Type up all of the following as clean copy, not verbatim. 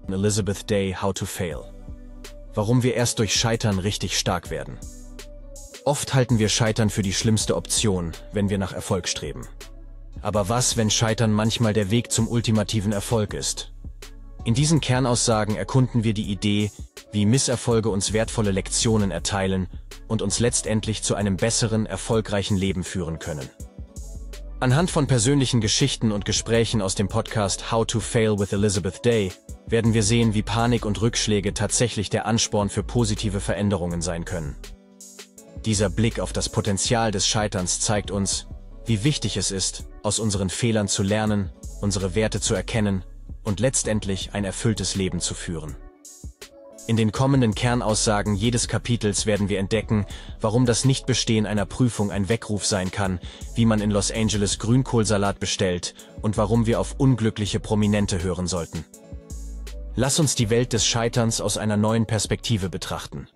Elizabeth Day, How to Fail. Warum wir erst durch Scheitern richtig stark werden. Oft halten wir Scheitern für die schlimmste Option, wenn wir nach Erfolg streben. Aber was, wenn Scheitern manchmal der Weg zum ultimativen Erfolg ist? In diesen Kernaussagen erkunden wir die Idee, wie Misserfolge uns wertvolle Lektionen erteilen und uns letztendlich zu einem besseren, erfolgreichen Leben führen können. Anhand von persönlichen Geschichten und Gesprächen aus dem Podcast How to Fail with Elizabeth Day werden wir sehen, wie Panik und Rückschläge tatsächlich der Ansporn für positive Veränderungen sein können. Dieser Blick auf das Potenzial des Scheiterns zeigt uns, wie wichtig es ist, aus unseren Fehlern zu lernen, unsere Werte zu erkennen und letztendlich ein erfülltes Leben zu führen. In den kommenden Kernaussagen jedes Kapitels werden wir entdecken, warum das Nichtbestehen einer Prüfung ein Weckruf sein kann, wie man in Los Angeles Grünkohlsalat bestellt und warum wir auf unglückliche Prominente hören sollten. Lass uns die Welt des Scheiterns aus einer neuen Perspektive betrachten.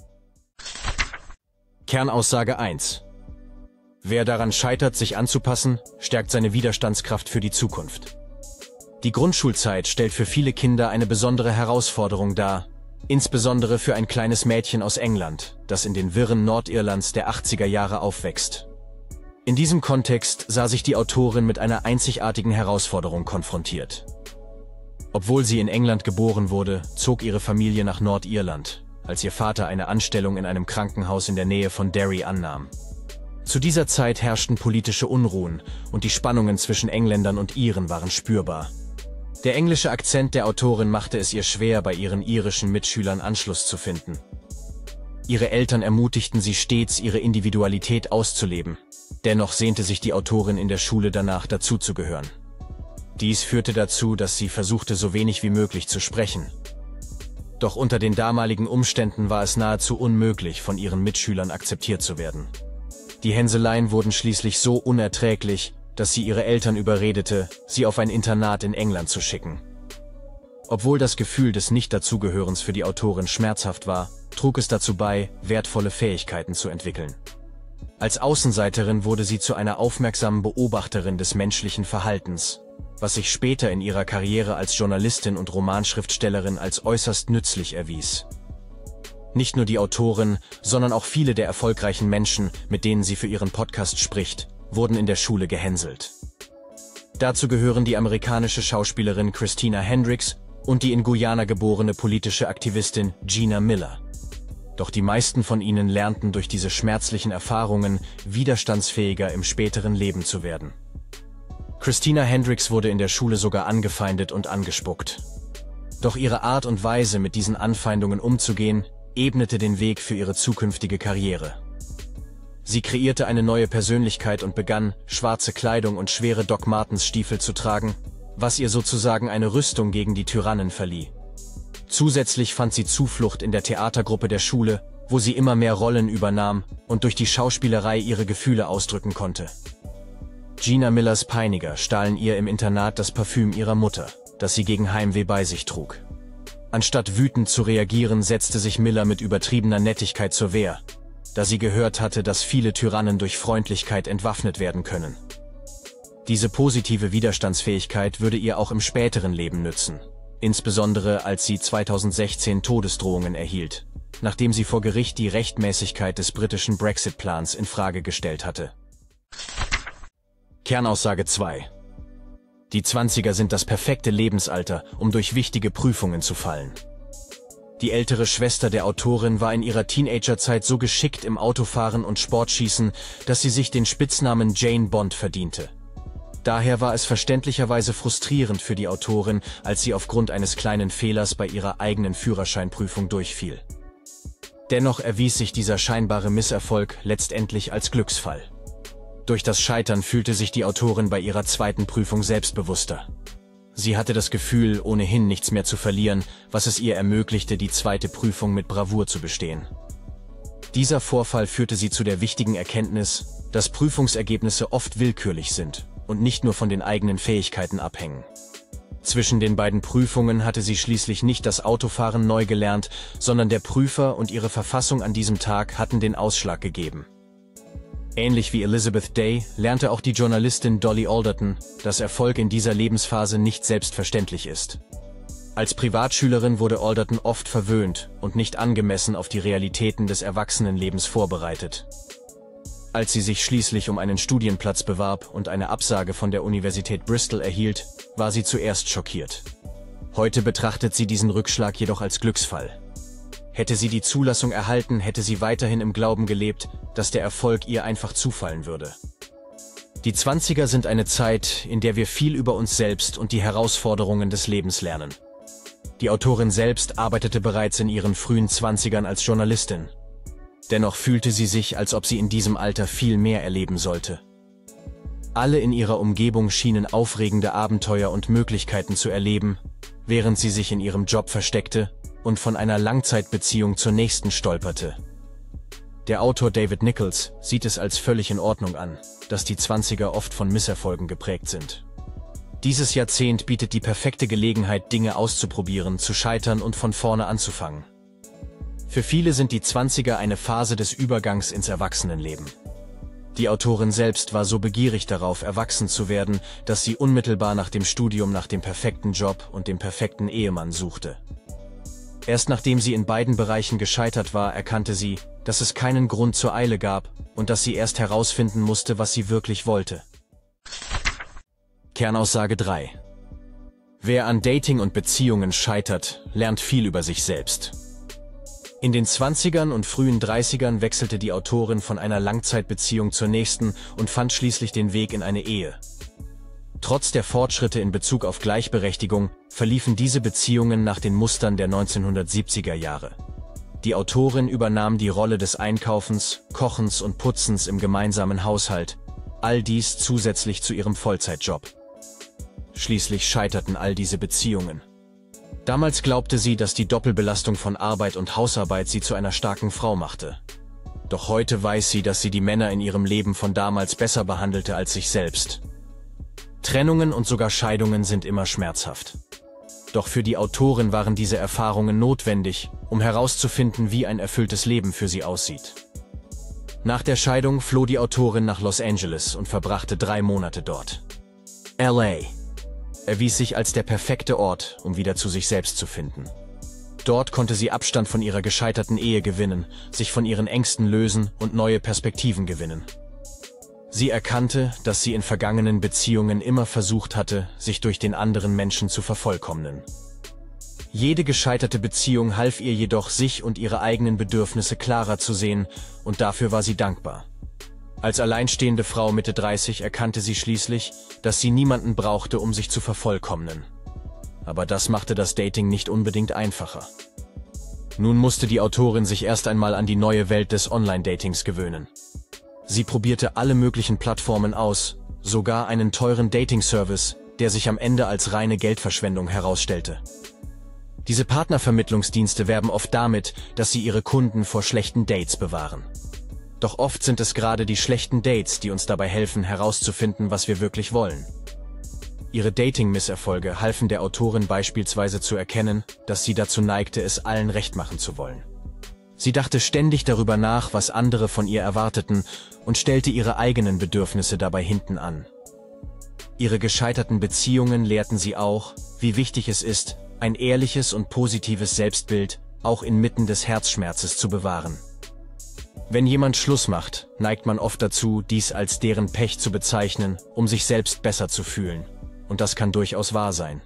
Kernaussage 1. Wer daran scheitert, sich anzupassen, stärkt seine Widerstandskraft für die Zukunft. Die Grundschulzeit stellt für viele Kinder eine besondere Herausforderung dar, insbesondere für ein kleines Mädchen aus England, das in den Wirren Nordirlands der 80er Jahre aufwächst. In diesem Kontext sah sich die Autorin mit einer einzigartigen Herausforderung konfrontiert. Obwohl sie in England geboren wurde, zog ihre Familie nach Nordirland, als ihr Vater eine Anstellung in einem Krankenhaus in der Nähe von Derry annahm. Zu dieser Zeit herrschten politische Unruhen und die Spannungen zwischen Engländern und Iren waren spürbar. Der englische Akzent der Autorin machte es ihr schwer, bei ihren irischen Mitschülern Anschluss zu finden. Ihre Eltern ermutigten sie stets, ihre Individualität auszuleben. Dennoch sehnte sich die Autorin in der Schule danach, dazuzugehören. Dies führte dazu, dass sie versuchte, so wenig wie möglich zu sprechen. Doch unter den damaligen Umständen war es nahezu unmöglich, von ihren Mitschülern akzeptiert zu werden. Die Hänseleien wurden schließlich so unerträglich, dass sie ihre Eltern überredete, sie auf ein Internat in England zu schicken. Obwohl das Gefühl des Nicht-Dazugehörens für die Autorin schmerzhaft war, trug es dazu bei, wertvolle Fähigkeiten zu entwickeln. Als Außenseiterin wurde sie zu einer aufmerksamen Beobachterin des menschlichen Verhaltens, was sich später in ihrer Karriere als Journalistin und Romanschriftstellerin als äußerst nützlich erwies. Nicht nur die Autorin, sondern auch viele der erfolgreichen Menschen, mit denen sie für ihren Podcast spricht, wurden in der Schule gehänselt. Dazu gehören die amerikanische Schauspielerin Christina Hendricks und die in Guyana geborene politische Aktivistin Gina Miller. Doch die meisten von ihnen lernten durch diese schmerzlichen Erfahrungen, widerstandsfähiger im späteren Leben zu werden. Christina Hendricks wurde in der Schule sogar angefeindet und angespuckt. Doch ihre Art und Weise, mit diesen Anfeindungen umzugehen, ebnete den Weg für ihre zukünftige Karriere. Sie kreierte eine neue Persönlichkeit und begann, schwarze Kleidung und schwere Doc Martens Stiefel zu tragen, was ihr sozusagen eine Rüstung gegen die Tyrannen verlieh. Zusätzlich fand sie Zuflucht in der Theatergruppe der Schule, wo sie immer mehr Rollen übernahm und durch die Schauspielerei ihre Gefühle ausdrücken konnte. Gina Millers Peiniger stahlen ihr im Internat das Parfüm ihrer Mutter, das sie gegen Heimweh bei sich trug. Anstatt wütend zu reagieren, setzte sich Miller mit übertriebener Nettigkeit zur Wehr, da sie gehört hatte, dass viele Tyrannen durch Freundlichkeit entwaffnet werden können. Diese positive Widerstandsfähigkeit würde ihr auch im späteren Leben nützen, insbesondere als sie 2016 Todesdrohungen erhielt, nachdem sie vor Gericht die Rechtmäßigkeit des britischen Brexit-Plans in Frage gestellt hatte. Kernaussage 2. Die 20er sind das perfekte Lebensalter, um durch wichtige Prüfungen zu fallen. Die ältere Schwester der Autorin war in ihrer Teenagerzeit so geschickt im Autofahren und Sportschießen, dass sie sich den Spitznamen Jane Bond verdiente. Daher war es verständlicherweise frustrierend für die Autorin, als sie aufgrund eines kleinen Fehlers bei ihrer eigenen Führerscheinprüfung durchfiel. Dennoch erwies sich dieser scheinbare Misserfolg letztendlich als Glücksfall. Durch das Scheitern fühlte sich die Autorin bei ihrer zweiten Prüfung selbstbewusster. Sie hatte das Gefühl, ohnehin nichts mehr zu verlieren, was es ihr ermöglichte, die zweite Prüfung mit Bravour zu bestehen. Dieser Vorfall führte sie zu der wichtigen Erkenntnis, dass Prüfungsergebnisse oft willkürlich sind und nicht nur von den eigenen Fähigkeiten abhängen. Zwischen den beiden Prüfungen hatte sie schließlich nicht das Autofahren neu gelernt, sondern der Prüfer und ihre Verfassung an diesem Tag hatten den Ausschlag gegeben. Ähnlich wie Elizabeth Day lernte auch die Journalistin Dolly Alderton, dass Erfolg in dieser Lebensphase nicht selbstverständlich ist. Als Privatschülerin wurde Alderton oft verwöhnt und nicht angemessen auf die Realitäten des Erwachsenenlebens vorbereitet. Als sie sich schließlich um einen Studienplatz bewarb und eine Absage von der Universität Bristol erhielt, war sie zuerst schockiert. Heute betrachtet sie diesen Rückschlag jedoch als Glücksfall. Hätte sie die Zulassung erhalten, hätte sie weiterhin im Glauben gelebt, dass der Erfolg ihr einfach zufallen würde. Die 20er sind eine Zeit, in der wir viel über uns selbst und die Herausforderungen des Lebens lernen. Die Autorin selbst arbeitete bereits in ihren frühen 20ern als Journalistin. Dennoch fühlte sie sich, als ob sie in diesem Alter viel mehr erleben sollte. Alle in ihrer Umgebung schienen aufregende Abenteuer und Möglichkeiten zu erleben, während sie sich in ihrem Job versteckte und von einer Langzeitbeziehung zur nächsten stolperte. Der Autor David Nichols sieht es als völlig in Ordnung an, dass die 20er oft von Misserfolgen geprägt sind. Dieses Jahrzehnt bietet die perfekte Gelegenheit, Dinge auszuprobieren, zu scheitern und von vorne anzufangen. Für viele sind die 20er eine Phase des Übergangs ins Erwachsenenleben. Die Autorin selbst war so begierig darauf, erwachsen zu werden, dass sie unmittelbar nach dem Studium nach dem perfekten Job und dem perfekten Ehemann suchte. Erst nachdem sie in beiden Bereichen gescheitert war, erkannte sie, dass es keinen Grund zur Eile gab und dass sie erst herausfinden musste, was sie wirklich wollte. Kernaussage 3. Wer an Dating und Beziehungen scheitert, lernt viel über sich selbst. In den 20ern und frühen 30ern wechselte die Autorin von einer Langzeitbeziehung zur nächsten und fand schließlich den Weg in eine Ehe. Trotz der Fortschritte in Bezug auf Gleichberechtigung verliefen diese Beziehungen nach den Mustern der 1970er Jahre. Die Autorin übernahm die Rolle des Einkaufens, Kochens und Putzens im gemeinsamen Haushalt, all dies zusätzlich zu ihrem Vollzeitjob. Schließlich scheiterten all diese Beziehungen. Damals glaubte sie, dass die Doppelbelastung von Arbeit und Hausarbeit sie zu einer starken Frau machte. Doch heute weiß sie, dass sie die Männer in ihrem Leben von damals besser behandelte als sich selbst. Trennungen und sogar Scheidungen sind immer schmerzhaft. Doch für die Autorin waren diese Erfahrungen notwendig, um herauszufinden, wie ein erfülltes Leben für sie aussieht. Nach der Scheidung floh die Autorin nach Los Angeles und verbrachte 3 Monate dort. LA erwies sich als der perfekte Ort, um wieder zu sich selbst zu finden. Dort konnte sie Abstand von ihrer gescheiterten Ehe gewinnen, sich von ihren Ängsten lösen und neue Perspektiven gewinnen. Sie erkannte, dass sie in vergangenen Beziehungen immer versucht hatte, sich durch den anderen Menschen zu vervollkommnen. Jede gescheiterte Beziehung half ihr jedoch, sich und ihre eigenen Bedürfnisse klarer zu sehen, und dafür war sie dankbar. Als alleinstehende Frau Mitte 30 erkannte sie schließlich, dass sie niemanden brauchte, um sich zu vervollkommnen. Aber das machte das Dating nicht unbedingt einfacher. Nun musste die Autorin sich erst einmal an die neue Welt des Online-Datings gewöhnen. Sie probierte alle möglichen Plattformen aus, sogar einen teuren Dating-Service, der sich am Ende als reine Geldverschwendung herausstellte. Diese Partnervermittlungsdienste werben oft damit, dass sie ihre Kunden vor schlechten Dates bewahren. Doch oft sind es gerade die schlechten Dates, die uns dabei helfen, herauszufinden, was wir wirklich wollen. Ihre Dating-Misserfolge halfen der Autorin beispielsweise zu erkennen, dass sie dazu neigte, es allen recht machen zu wollen. Sie dachte ständig darüber nach, was andere von ihr erwarteten, und stellte ihre eigenen Bedürfnisse dabei hinten an. Ihre gescheiterten Beziehungen lehrten sie auch, wie wichtig es ist, ein ehrliches und positives Selbstbild auch inmitten des Herzschmerzes zu bewahren. Wenn jemand Schluss macht, neigt man oft dazu, dies als deren Pech zu bezeichnen, um sich selbst besser zu fühlen. Und das kann durchaus wahr sein.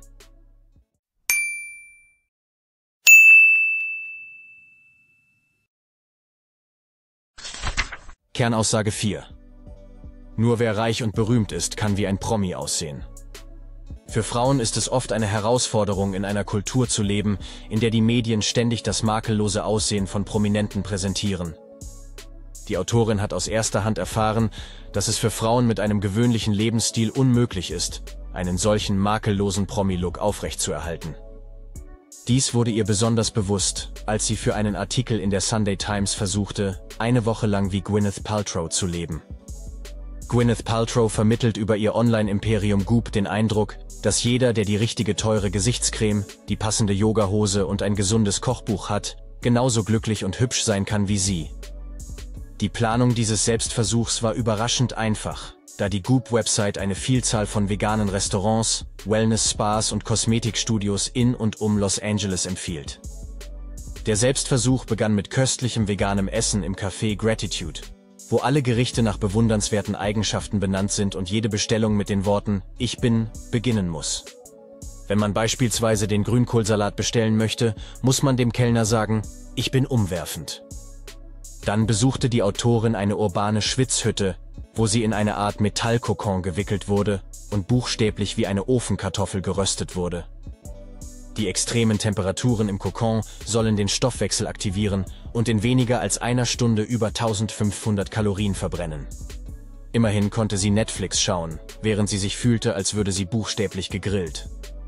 Kernaussage 4. Nur wer reich und berühmt ist, kann wie ein Promi aussehen. Für Frauen ist es oft eine Herausforderung, in einer Kultur zu leben, in der die Medien ständig das makellose Aussehen von Prominenten präsentieren. Die Autorin hat aus erster Hand erfahren, dass es für Frauen mit einem gewöhnlichen Lebensstil unmöglich ist, einen solchen makellosen Promi-Look aufrechtzuerhalten. Dies wurde ihr besonders bewusst, als sie für einen Artikel in der Sunday Times versuchte, eine Woche lang wie Gwyneth Paltrow zu leben. Gwyneth Paltrow vermittelt über ihr Online-Imperium Goop den Eindruck, dass jeder, der die richtige teure Gesichtscreme, die passende Yogahose und ein gesundes Kochbuch hat, genauso glücklich und hübsch sein kann wie sie. Die Planung dieses Selbstversuchs war überraschend einfach, da die Goop-Website eine Vielzahl von veganen Restaurants, Wellness-Spas und Kosmetikstudios in und um Los Angeles empfiehlt. Der Selbstversuch begann mit köstlichem veganem Essen im Café Gratitude, wo alle Gerichte nach bewundernswerten Eigenschaften benannt sind und jede Bestellung mit den Worten »Ich bin« beginnen muss. Wenn man beispielsweise den Grünkohlsalat bestellen möchte, muss man dem Kellner sagen, »Ich bin umwerfend«. Dann besuchte die Autorin eine urbane Schwitzhütte, wo sie in eine Art Metallkokon gewickelt wurde und buchstäblich wie eine Ofenkartoffel geröstet wurde. Die extremen Temperaturen im Kokon sollen den Stoffwechsel aktivieren und in weniger als einer Stunde über 1500 Kalorien verbrennen. Immerhin konnte sie Netflix schauen, während sie sich fühlte, als würde sie buchstäblich gegrillt.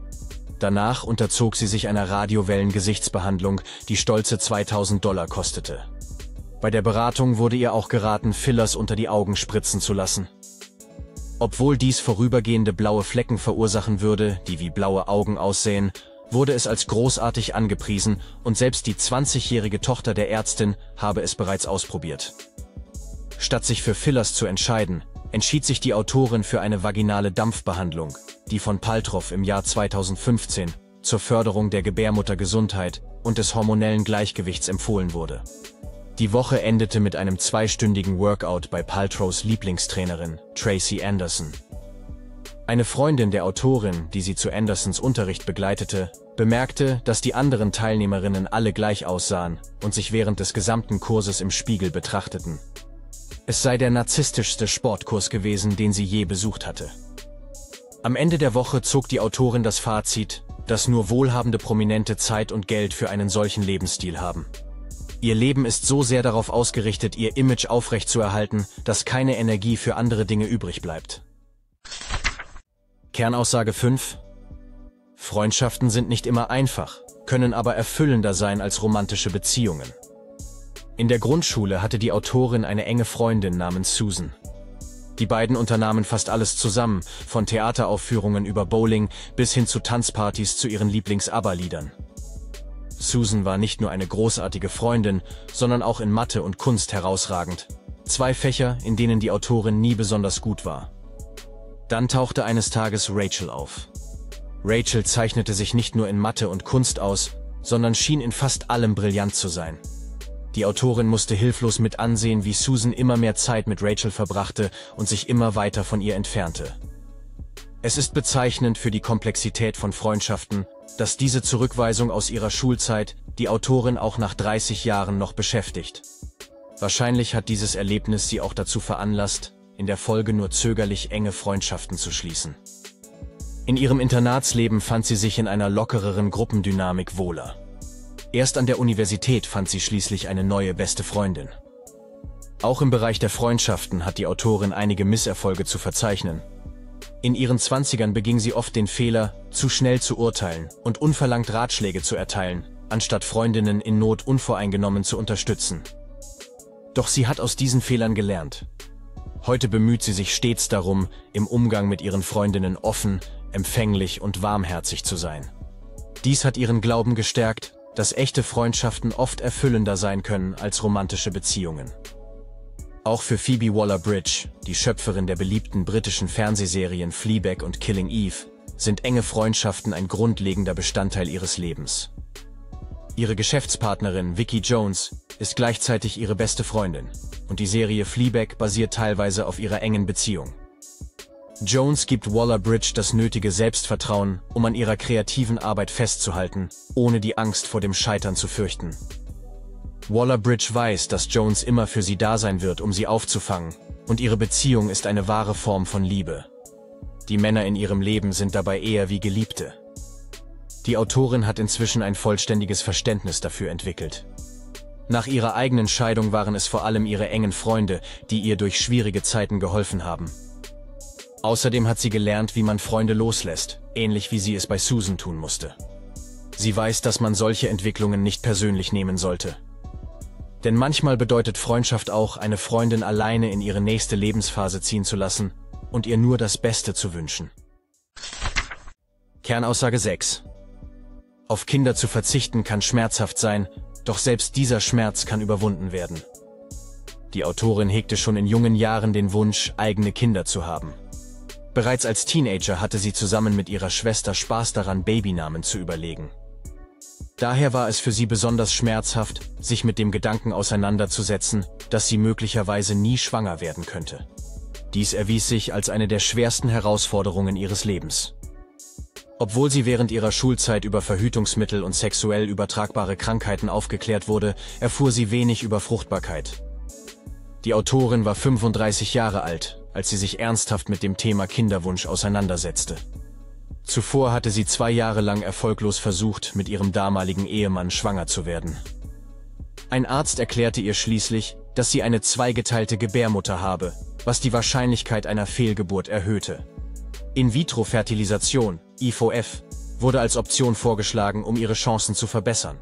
Danach unterzog sie sich einer Radiowellen-Gesichtsbehandlung, die stolze $2000 kostete. Bei der Beratung wurde ihr auch geraten, Fillers unter die Augen spritzen zu lassen. Obwohl dies vorübergehende blaue Flecken verursachen würde, die wie blaue Augen aussehen, wurde es als großartig angepriesen und selbst die 20-jährige Tochter der Ärztin habe es bereits ausprobiert. Statt sich für Fillers zu entscheiden, entschied sich die Autorin für eine vaginale Dampfbehandlung, die von Paltrow im Jahr 2015 zur Förderung der Gebärmuttergesundheit und des hormonellen Gleichgewichts empfohlen wurde. Die Woche endete mit einem 2-stündigen Workout bei Paltrows Lieblingstrainerin, Tracy Anderson. Eine Freundin der Autorin, die sie zu Andersons Unterricht begleitete, bemerkte, dass die anderen Teilnehmerinnen alle gleich aussahen und sich während des gesamten Kurses im Spiegel betrachteten. Es sei der narzisstischste Sportkurs gewesen, den sie je besucht hatte. Am Ende der Woche zog die Autorin das Fazit, dass nur wohlhabende Prominente Zeit und Geld für einen solchen Lebensstil haben. Ihr Leben ist so sehr darauf ausgerichtet, ihr Image aufrechtzuerhalten, dass keine Energie für andere Dinge übrig bleibt. Kernaussage 5: Freundschaften sind nicht immer einfach, können aber erfüllender sein als romantische Beziehungen. In der Grundschule hatte die Autorin eine enge Freundin namens Susan. Die beiden unternahmen fast alles zusammen, von Theateraufführungen über Bowling bis hin zu Tanzpartys zu ihren Lieblings-ABBA-Liedern. Susan war nicht nur eine großartige Freundin, sondern auch in Mathe und Kunst herausragend. 2 Fächer, in denen die Autorin nie besonders gut war. Dann tauchte eines Tages Rachel auf. Rachel zeichnete sich nicht nur in Mathe und Kunst aus, sondern schien in fast allem brillant zu sein. Die Autorin musste hilflos mit ansehen, wie Susan immer mehr Zeit mit Rachel verbrachte und sich immer weiter von ihr entfernte. Es ist bezeichnend für die Komplexität von Freundschaften, dass diese Zurückweisung aus ihrer Schulzeit die Autorin auch nach 30 Jahren noch beschäftigt. Wahrscheinlich hat dieses Erlebnis sie auch dazu veranlasst, in der Folge nur zögerlich enge Freundschaften zu schließen. In ihrem Internatsleben fand sie sich in einer lockereren Gruppendynamik wohler. Erst an der Universität fand sie schließlich eine neue beste Freundin. Auch im Bereich der Freundschaften hat die Autorin einige Misserfolge zu verzeichnen. In ihren 20ern beging sie oft den Fehler, zu schnell zu urteilen und unverlangt Ratschläge zu erteilen, anstatt Freundinnen in Not unvoreingenommen zu unterstützen. Doch sie hat aus diesen Fehlern gelernt. Heute bemüht sie sich stets darum, im Umgang mit ihren Freundinnen offen, empfänglich und warmherzig zu sein. Dies hat ihren Glauben gestärkt, dass echte Freundschaften oft erfüllender sein können als romantische Beziehungen. Auch für Phoebe Waller-Bridge, die Schöpferin der beliebten britischen Fernsehserien Fleabag und Killing Eve, sind enge Freundschaften ein grundlegender Bestandteil ihres Lebens. Ihre Geschäftspartnerin Vicky Jones ist gleichzeitig ihre beste Freundin und die Serie Fleabag basiert teilweise auf ihrer engen Beziehung. Jones gibt Waller-Bridge das nötige Selbstvertrauen, um an ihrer kreativen Arbeit festzuhalten, ohne die Angst vor dem Scheitern zu fürchten. Waller-Bridge weiß, dass Jones immer für sie da sein wird, um sie aufzufangen, und ihre Beziehung ist eine wahre Form von Liebe. Die Männer in ihrem Leben sind dabei eher wie Geliebte. Die Autorin hat inzwischen ein vollständiges Verständnis dafür entwickelt. Nach ihrer eigenen Scheidung waren es vor allem ihre engen Freunde, die ihr durch schwierige Zeiten geholfen haben. Außerdem hat sie gelernt, wie man Freunde loslässt, ähnlich wie sie es bei Susan tun musste. Sie weiß, dass man solche Entwicklungen nicht persönlich nehmen sollte. Denn manchmal bedeutet Freundschaft auch, eine Freundin alleine in ihre nächste Lebensphase ziehen zu lassen und ihr nur das Beste zu wünschen. Kernaussage 6: Auf Kinder zu verzichten kann schmerzhaft sein, doch selbst dieser Schmerz kann überwunden werden. Die Autorin hegte schon in jungen Jahren den Wunsch, eigene Kinder zu haben. Bereits als Teenager hatte sie zusammen mit ihrer Schwester Spaß daran, Babynamen zu überlegen. Daher war es für sie besonders schmerzhaft, sich mit dem Gedanken auseinanderzusetzen, dass sie möglicherweise nie schwanger werden könnte. Dies erwies sich als eine der schwersten Herausforderungen ihres Lebens. Obwohl sie während ihrer Schulzeit über Verhütungsmittel und sexuell übertragbare Krankheiten aufgeklärt wurde, erfuhr sie wenig über Fruchtbarkeit. Die Autorin war 35 Jahre alt, als sie sich ernsthaft mit dem Thema Kinderwunsch auseinandersetzte. Zuvor hatte sie 2 Jahre lang erfolglos versucht, mit ihrem damaligen Ehemann schwanger zu werden. Ein Arzt erklärte ihr schließlich, dass sie eine zweigeteilte Gebärmutter habe, was die Wahrscheinlichkeit einer Fehlgeburt erhöhte. In-vitro-Fertilisation, IVF, wurde als Option vorgeschlagen, um ihre Chancen zu verbessern.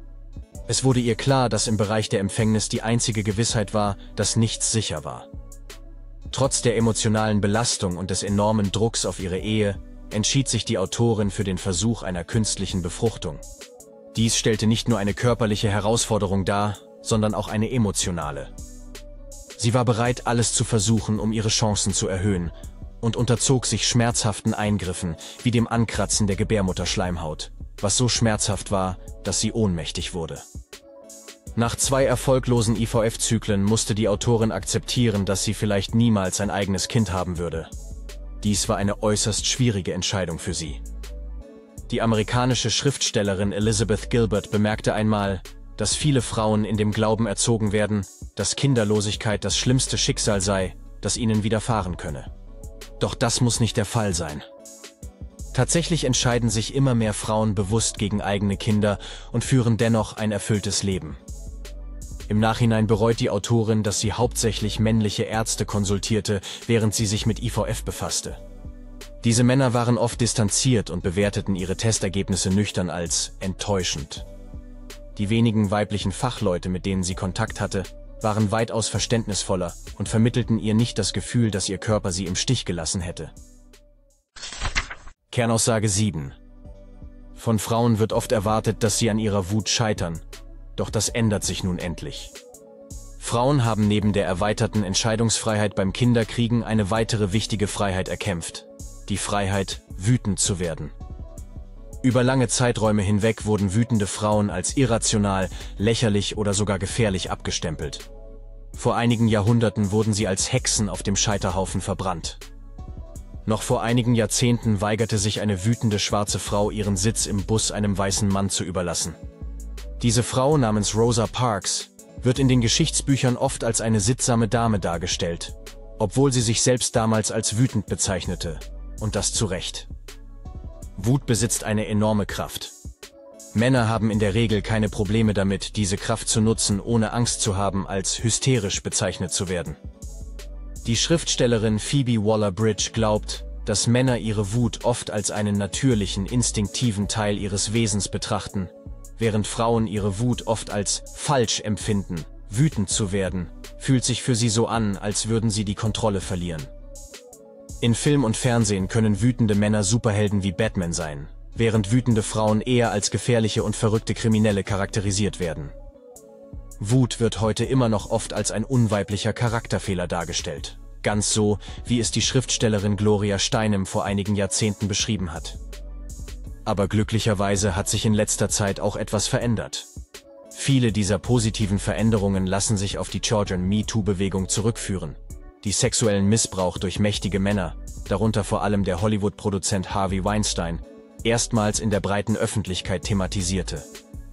Es wurde ihr klar, dass im Bereich der Empfängnis die einzige Gewissheit war, dass nichts sicher war. Trotz der emotionalen Belastung und des enormen Drucks auf ihre Ehe entschied sich die Autorin für den Versuch einer künstlichen Befruchtung. Dies stellte nicht nur eine körperliche Herausforderung dar, sondern auch eine emotionale. Sie war bereit, alles zu versuchen, um ihre Chancen zu erhöhen, und unterzog sich schmerzhaften Eingriffen, wie dem Ankratzen der Gebärmutterschleimhaut, was so schmerzhaft war, dass sie ohnmächtig wurde. Nach 2 erfolglosen IVF-Zyklen musste die Autorin akzeptieren, dass sie vielleicht niemals ein eigenes Kind haben würde. Dies war eine äußerst schwierige Entscheidung für sie. Die amerikanische Schriftstellerin Elizabeth Gilbert bemerkte einmal, dass viele Frauen in dem Glauben erzogen werden, dass Kinderlosigkeit das schlimmste Schicksal sei, das ihnen widerfahren könne. Doch das muss nicht der Fall sein. Tatsächlich entscheiden sich immer mehr Frauen bewusst gegen eigene Kinder und führen dennoch ein erfülltes Leben. Im Nachhinein bereut die Autorin, dass sie hauptsächlich männliche Ärzte konsultierte, während sie sich mit IVF befasste. Diese Männer waren oft distanziert und bewerteten ihre Testergebnisse nüchtern als enttäuschend. Die wenigen weiblichen Fachleute, mit denen sie Kontakt hatte, waren weitaus verständnisvoller und vermittelten ihr nicht das Gefühl, dass ihr Körper sie im Stich gelassen hätte. Kernaussage 7. Von Frauen wird oft erwartet, dass sie an ihrer Wut scheitern. Doch das ändert sich nun endlich. Frauen haben neben der erweiterten Entscheidungsfreiheit beim Kinderkriegen eine weitere wichtige Freiheit erkämpft: die Freiheit, wütend zu werden. Über lange Zeiträume hinweg wurden wütende Frauen als irrational, lächerlich oder sogar gefährlich abgestempelt. Vor einigen Jahrhunderten wurden sie als Hexen auf dem Scheiterhaufen verbrannt. Noch vor einigen Jahrzehnten weigerte sich eine wütende schwarze Frau, ihren Sitz im Bus einem weißen Mann zu überlassen. Diese Frau namens Rosa Parks wird in den Geschichtsbüchern oft als eine sittsame Dame dargestellt, obwohl sie sich selbst damals als wütend bezeichnete, und das zu Recht. Wut besitzt eine enorme Kraft. Männer haben in der Regel keine Probleme damit, diese Kraft zu nutzen, ohne Angst zu haben, als hysterisch bezeichnet zu werden. Die Schriftstellerin Phoebe Waller-Bridge glaubt, dass Männer ihre Wut oft als einen natürlichen, instinktiven Teil ihres Wesens betrachten, während Frauen ihre Wut oft als falsch empfinden. Wütend zu werden, fühlt sich für sie so an, als würden sie die Kontrolle verlieren. In Film und Fernsehen können wütende Männer Superhelden wie Batman sein, während wütende Frauen eher als gefährliche und verrückte Kriminelle charakterisiert werden. Wut wird heute immer noch oft als ein unweiblicher Charakterfehler dargestellt, ganz so, wie es die Schriftstellerin Gloria Steinem vor einigen Jahrzehnten beschrieben hat. Aber glücklicherweise hat sich in letzter Zeit auch etwas verändert. Viele dieser positiven Veränderungen lassen sich auf die Georgian MeToo-Bewegung zurückführen, die sexuellen Missbrauch durch mächtige Männer, darunter vor allem der Hollywood-Produzent Harvey Weinstein, erstmals in der breiten Öffentlichkeit thematisierte.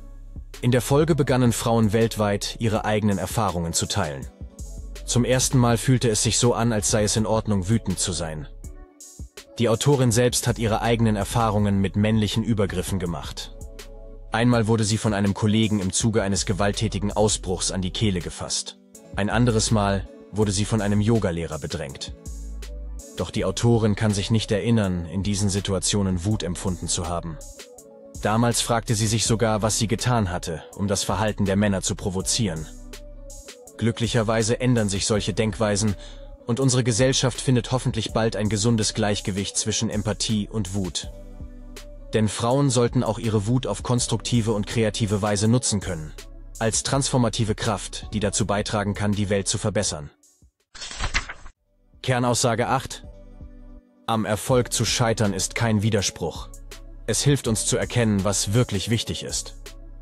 In der Folge begannen Frauen weltweit, ihre eigenen Erfahrungen zu teilen. Zum ersten Mal fühlte es sich so an, als sei es in Ordnung, wütend zu sein. Die Autorin selbst hat ihre eigenen Erfahrungen mit männlichen Übergriffen gemacht. Einmal wurde sie von einem Kollegen im Zuge eines gewalttätigen Ausbruchs an die Kehle gefasst. Ein anderes Mal wurde sie von einem Yogalehrer bedrängt. Doch die Autorin kann sich nicht erinnern, in diesen Situationen Wut empfunden zu haben. Damals fragte sie sich sogar, was sie getan hatte, um das Verhalten der Männer zu provozieren. Glücklicherweise ändern sich solche Denkweisen und unsere Gesellschaft findet hoffentlich bald ein gesundes Gleichgewicht zwischen Empathie und Wut. Denn Frauen sollten auch ihre Wut auf konstruktive und kreative Weise nutzen können. als transformative Kraft, die dazu beitragen kann, die Welt zu verbessern. Kernaussage 8. Am Erfolg zu scheitern ist kein Widerspruch. Es hilft uns zu erkennen, was wirklich wichtig ist.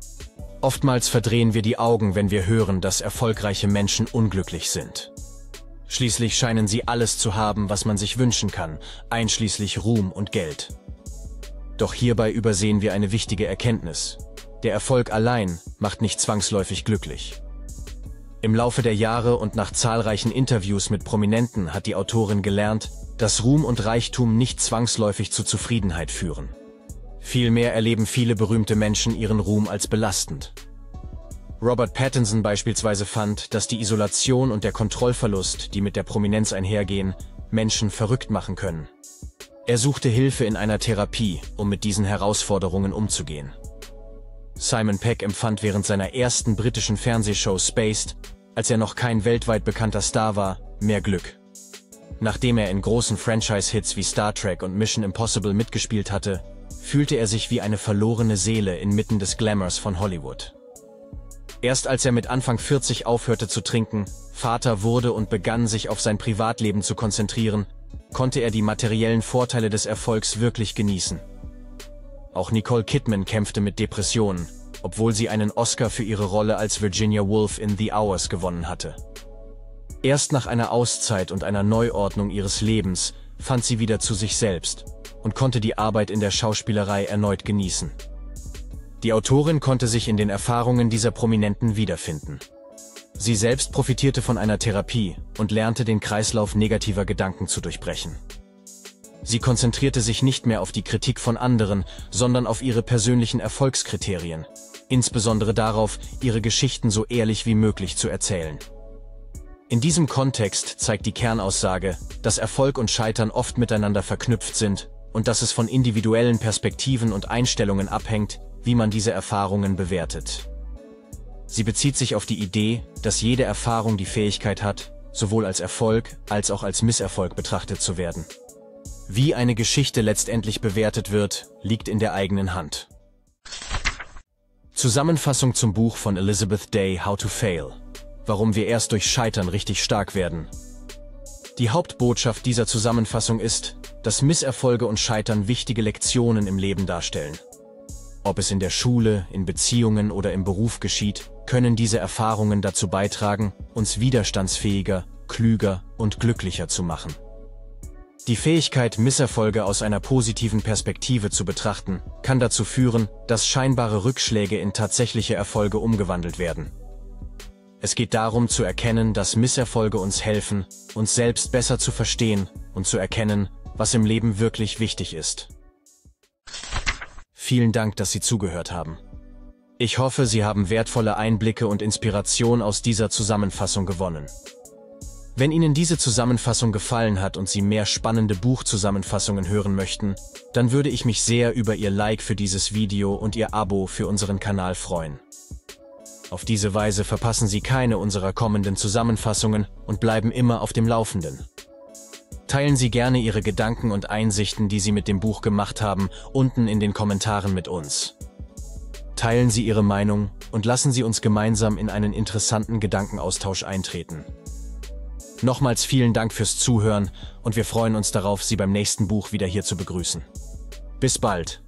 Oftmals verdrehen wir die Augen, wenn wir hören, dass erfolgreiche Menschen unglücklich sind. Schließlich scheinen sie alles zu haben, was man sich wünschen kann, einschließlich Ruhm und Geld. Doch hierbei übersehen wir eine wichtige Erkenntnis. Der Erfolg allein macht nicht zwangsläufig glücklich. Im Laufe der Jahre und nach zahlreichen Interviews mit Prominenten hat die Autorin gelernt, dass Ruhm und Reichtum nicht zwangsläufig zu Zufriedenheit führen. Vielmehr erleben viele berühmte Menschen ihren Ruhm als belastend. Robert Pattinson beispielsweise fand, dass die Isolation und der Kontrollverlust, die mit der Prominenz einhergehen, Menschen verrückt machen können. Er suchte Hilfe in einer Therapie, um mit diesen Herausforderungen umzugehen. Simon Pegg empfand während seiner ersten britischen Fernsehshow Spaced, als er noch kein weltweit bekannter Star war, mehr Glück. Nachdem er in großen Franchise-Hits wie Star Trek und Mission Impossible mitgespielt hatte, fühlte er sich wie eine verlorene Seele inmitten des Glamours von Hollywood. Erst als er mit Anfang 40 aufhörte zu trinken, Vater wurde und begann, sich auf sein Privatleben zu konzentrieren, konnte er die materiellen Vorteile des Erfolgs wirklich genießen. Auch Nicole Kidman kämpfte mit Depressionen, obwohl sie einen Oscar für ihre Rolle als Virginia Woolf in The Hours gewonnen hatte. Erst nach einer Auszeit und einer Neuordnung ihres Lebens fand sie wieder zu sich selbst und konnte die Arbeit in der Schauspielerei erneut genießen. Die Autorin konnte sich in den Erfahrungen dieser Prominenten wiederfinden. Sie selbst profitierte von einer Therapie und lernte den Kreislauf negativer Gedanken zu durchbrechen. Sie konzentrierte sich nicht mehr auf die Kritik von anderen, sondern auf ihre persönlichen Erfolgskriterien, insbesondere darauf, ihre Geschichten so ehrlich wie möglich zu erzählen. In diesem Kontext zeigt die Kernaussage, dass Erfolg und Scheitern oft miteinander verknüpft sind und dass es von individuellen Perspektiven und Einstellungen abhängt, wie man diese Erfahrungen bewertet. Sie bezieht sich auf die Idee, dass jede Erfahrung die Fähigkeit hat, sowohl als Erfolg als auch als Misserfolg betrachtet zu werden. Wie eine Geschichte letztendlich bewertet wird, liegt in der eigenen Hand. Zusammenfassung zum Buch von Elizabeth Day, How to Fail. Warum wir erst durch Scheitern richtig stark werden. Die Hauptbotschaft dieser Zusammenfassung ist, dass Misserfolge und Scheitern wichtige Lektionen im Leben darstellen. Ob es in der Schule, in Beziehungen oder im Beruf geschieht, können diese Erfahrungen dazu beitragen, uns widerstandsfähiger, klüger und glücklicher zu machen. Die Fähigkeit, Misserfolge aus einer positiven Perspektive zu betrachten, kann dazu führen, dass scheinbare Rückschläge in tatsächliche Erfolge umgewandelt werden. Es geht darum zu erkennen, dass Misserfolge uns helfen, uns selbst besser zu verstehen und zu erkennen, was im Leben wirklich wichtig ist. Vielen Dank, dass Sie zugehört haben. Ich hoffe, Sie haben wertvolle Einblicke und Inspiration aus dieser Zusammenfassung gewonnen. Wenn Ihnen diese Zusammenfassung gefallen hat und Sie mehr spannende Buchzusammenfassungen hören möchten, dann würde ich mich sehr über Ihr Like für dieses Video und Ihr Abo für unseren Kanal freuen. Auf diese Weise verpassen Sie keine unserer kommenden Zusammenfassungen und bleiben immer auf dem Laufenden. Teilen Sie gerne Ihre Gedanken und Einsichten, die Sie mit dem Buch gemacht haben, unten in den Kommentaren mit uns. Teilen Sie Ihre Meinung und lassen Sie uns gemeinsam in einen interessanten Gedankenaustausch eintreten. Nochmals vielen Dank fürs Zuhören und wir freuen uns darauf, Sie beim nächsten Buch wieder hier zu begrüßen. Bis bald!